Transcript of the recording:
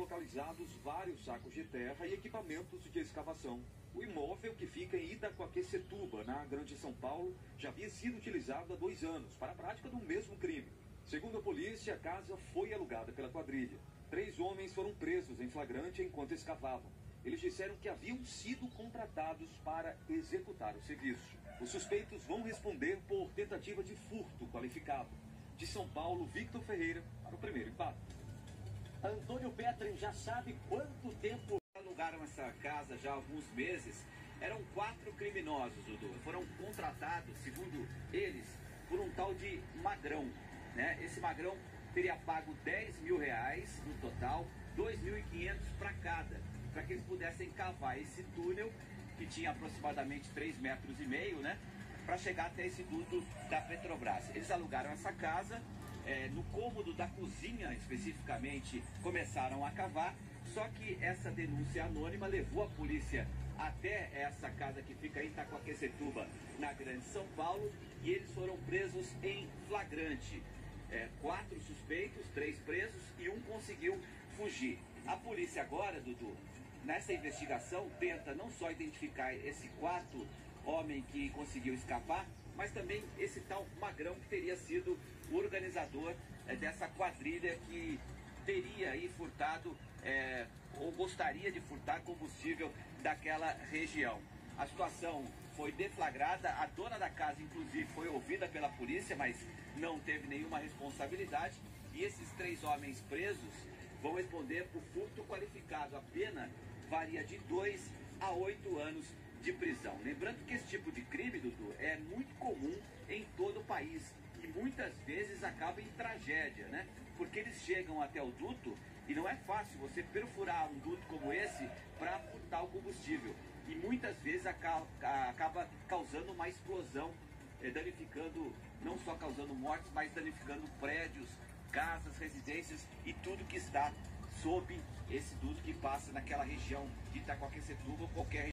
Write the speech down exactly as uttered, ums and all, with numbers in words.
localizados vários sacos de terra e equipamentos de escavação. O imóvel, que fica em Itaquaquecetuba, na Grande São Paulo, já havia sido utilizado há dois anos para a prática do mesmo crime. Segundo a polícia, a casa foi alugada pela quadrilha. Três homens foram presos em flagrante enquanto escavavam. Eles disseram que haviam sido contratados para executar o serviço. Os suspeitos vão responder por tentativa de furto qualificado. De São Paulo, Victor Ferreira, para o Primeiro Impacto. Antônio Petrin já sabe quanto tempo alugaram essa casa já há alguns meses. Eram quatro criminosos, Dudu. Foram contratados, segundo eles, por um tal de Magrão. Né? Esse Magrão teria pago dez mil reais no total, dois mil e quinhentos para cada, para que eles pudessem cavar esse túnel, que tinha aproximadamente três metros e meio, né? Para chegar até esse duto da Petrobras. Eles alugaram essa casa, é, no cômodo da cozinha especificamente, começaram a cavar, só que essa denúncia anônima levou a polícia até essa casa que fica em Itaquaquecetuba, na Grande São Paulo, e eles foram presos em flagrante. É, quatro suspeitos, três presos e um conseguiu fugir. A polícia agora, Dudu, nessa investigação, tenta não só identificar esse quarto homem que conseguiu escapar, mas também esse tal Magrão, que teria sido o organizador é, dessa quadrilha que teria aí furtado é, ou gostaria de furtar combustível daquela região. A situação foi deflagrada, a dona da casa inclusive foi ouvida pela polícia, mas não teve nenhuma responsabilidade, e esses três homens presos vão responder por furto qualificado. A pena varia de dois a oito anos de prisão. Lembrando que esse tipo de crime, Dudu, é muito comum em todo o país e muitas vezes acaba em tragédia, né? Porque eles chegam até o duto e não é fácil você perfurar um duto como esse para furtar o combustível. E muitas vezes acaba causando uma explosão, danificando, não só causando mortes, mas danificando prédios, casas, residências e tudo que está sob esse duto que passa naquela região de Itaquaquecetuba ou qualquer região.